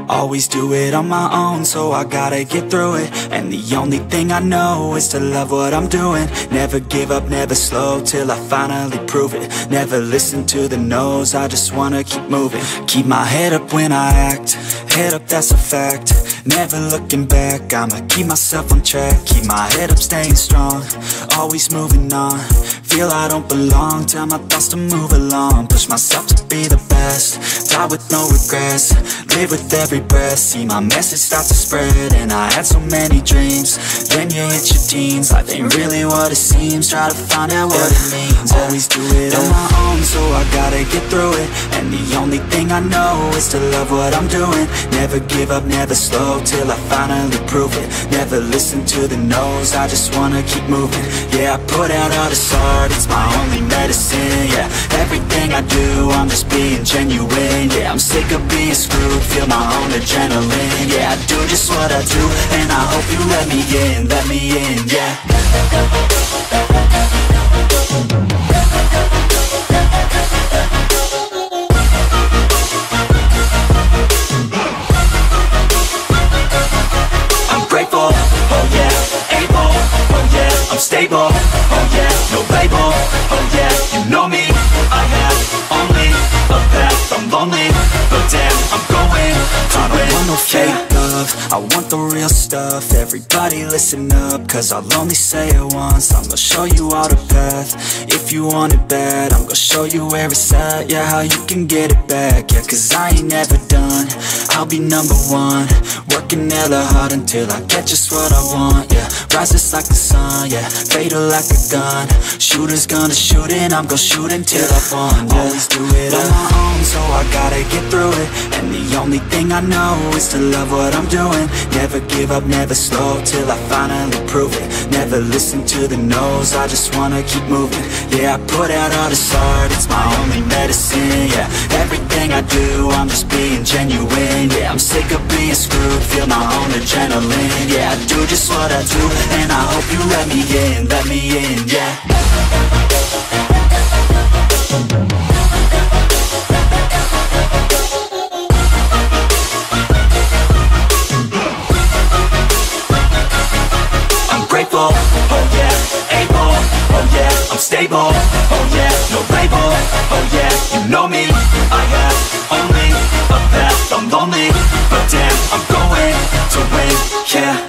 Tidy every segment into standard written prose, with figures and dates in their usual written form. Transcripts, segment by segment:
Always do it on my own, so I gotta get through it. And the only thing I know is to love what I'm doing. Never give up, never slow, till I finally prove it. Never listen to the no's, I just wanna keep moving. Keep my head up when I act, head up, that's a fact. Never looking back, I'ma keep myself on track. Keep my head up, staying strong, always moving on. Feel I don't belong, tell my thoughts to move along. Push myself to be the best, die with no regrets. Live with every breath, see my message start to spread. And I had so many dreams, then you hit your teens. Life ain't really what it seems, try to find out what it means. Always do it on my own, so I gotta get through it. And the only thing I know is to love what I'm doing. Never give up, never slow, till I finally prove it. Never listen to the no's, I just wanna keep moving. Yeah, I put out all this art, it's my only medicine. Yeah, everything I do, I'm just being genuine. Yeah, I'm sick of being screwed, feel my own adrenaline. Yeah, I do just what I do, and I hope you let me in, yeah. I'm grateful, oh yeah, able, oh yeah, I'm stable, oh yeah, no label, oh yeah, you know me, I have only a path, I'm lonely, but damn, I'm going to win. I don't want no fake love, I want the real stuff. Everybody listen up, cause I'll only say it once. I'm gonna show you all the path, if you want it bad. I'm gonna show you where it's at, yeah, how you can get it back. Yeah, cause I ain't never done, I'll be number one. Working hella hard until I get just what I want, yeah. Rises like the sun, yeah, fatal like a gun. Shooters gonna shoot and I'm gonna shoot until I won, yeah. Always do it on my own, so I gotta get through it. And the only thing I know is to love what I'm doing. Never give up, never slow, till I finally prove it. Never listen to the no's, I just wanna keep moving. Yeah, I put out all this art, it's my only medicine. Yeah, everything I do, I'm just being genuine. Yeah, I'm sick of being screwed, feel my own adrenaline. Yeah, I do just what I do, and I hope you let me in, yeah. Grateful, oh yeah, able, oh yeah, I'm stable, oh yeah, no label, oh yeah, you know me, I have only a path, I'm lonely, but damn, I'm going to win, yeah.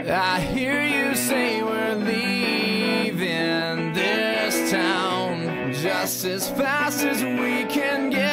I hear you say we're leaving this town just as fast as we can get